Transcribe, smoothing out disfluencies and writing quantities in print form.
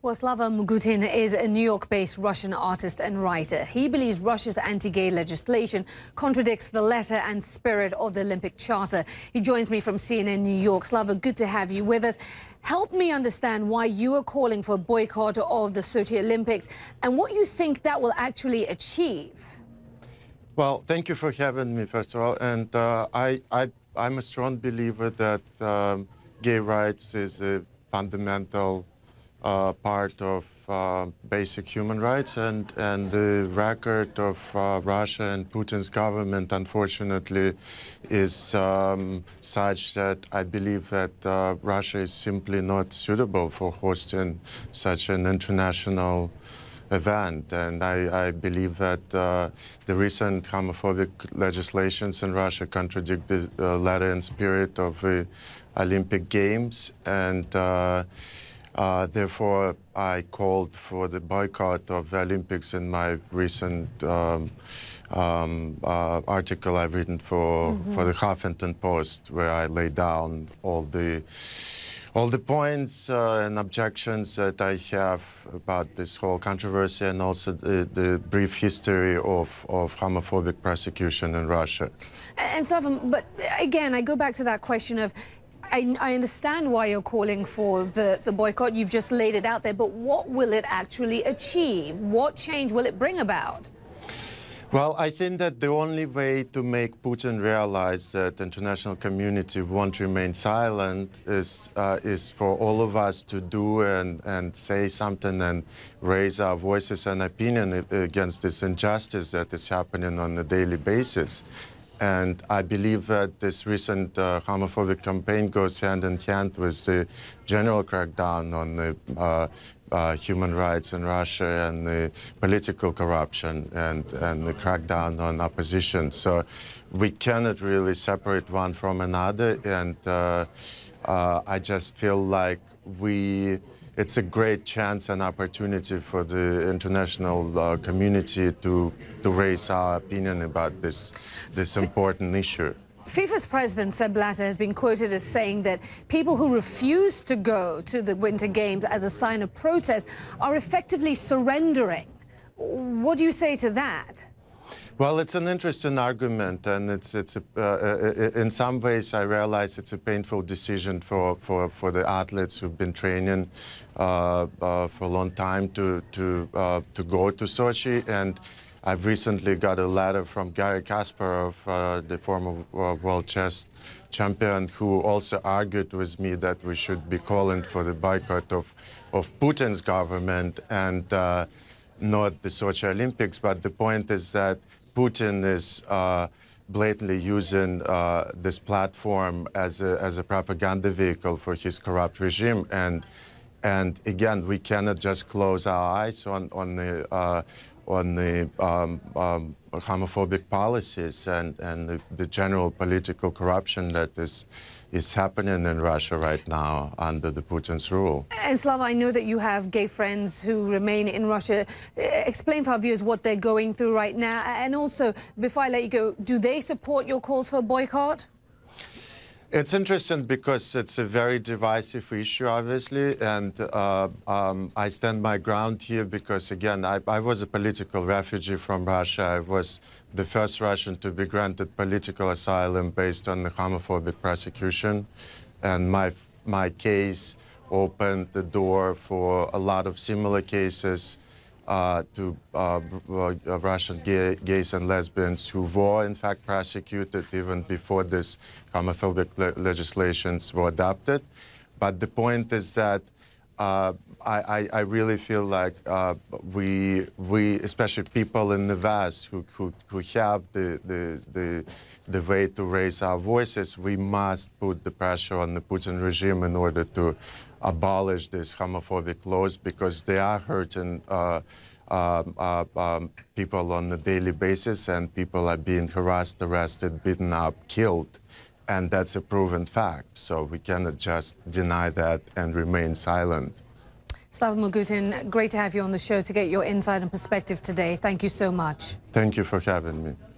Well, Slava Mogutin is a New York-based Russian artist and writer. He believes Russia's anti-gay legislation contradicts the letter and spirit of the Olympic Charter. He joins me from CNN New York. Slava, good to have you with us. Help me understand why you are calling for a boycott of the Sochi Olympics and what you think that will actually achieve. Well, thank you for having me, first of all. And I'm a strong believer that gay rights is a fundamental part of basic human rights, and the record of Russia and Putin's government, unfortunately, is such that I believe that Russia is simply not suitable for hosting such an international event. And I believe that the recent homophobic legislations in Russia contradict the letter and spirit of the Olympic Games, and therefore, I called for the boycott of the Olympics in my recent article I've written for the Huffington Post, where I lay down all the points and objections that I have about this whole controversy, and also the brief history of homophobic persecution in Russia. And Slava, but again, I go back to that question of, I understand why you're calling for the boycott. You've just laid it out there. But what will it actually achieve? What change will it bring about? Well, I think that the only way to make Putin realize that the international community won't remain silent is for all of us to do and say something and raise our voices and opinion against this injustice that is happening on a daily basis. And I believe that this recent homophobic campaign goes hand in hand with the general crackdown on the human rights in Russia and the political corruption and the crackdown on opposition. So we cannot really separate one from another. And I just feel like it's a great chance and opportunity for the international community to raise our opinion about this important issue. FIFA's president, Sepp Blatter, has been quoted as saying that people who refuse to go to the Winter Games as a sign of protest are effectively surrendering. What do you say to that? Well, it's an interesting argument, and in some ways I realize it's a painful decision for the athletes who've been training for a long time to go to Sochi. And I've recently got a letter from Garry Kasparov, the former world chess champion, who also argued with me that we should be calling for the boycott of Putin's government and not the Sochi Olympics. But the point is that Putin is blatantly using this platform as a propaganda vehicle for his corrupt regime, and again, we cannot just close our eyes on the homophobic policies and the general political corruption that is happening in Russia right now under the Putin's rule. And Slava, I know that you have gay friends who remain in Russia. Explain for our viewers what they're going through right now. And also, before I let you go, do they support your calls for a boycott? It's interesting because it's a very divisive issue, obviously, and I stand my ground here because, again, I was a political refugee from Russia. I was the first Russian to be granted political asylum based on the homophobic persecution, and my case opened the door for a lot of similar cases to Russian gays and lesbians who were, in fact, prosecuted even before this homophobic legislations were adopted. But the point is that I really feel like we, especially people in the West who have the way to raise our voices, we must put the pressure on the Putin regime in order to abolish these homophobic laws, because they are hurting people on a daily basis, and people are being harassed, arrested, beaten up, killed. And that's a proven fact. So we cannot just deny that and remain silent. Slava Mogutin, great to have you on the show to get your insight and perspective today. Thank you so much. Thank you for having me.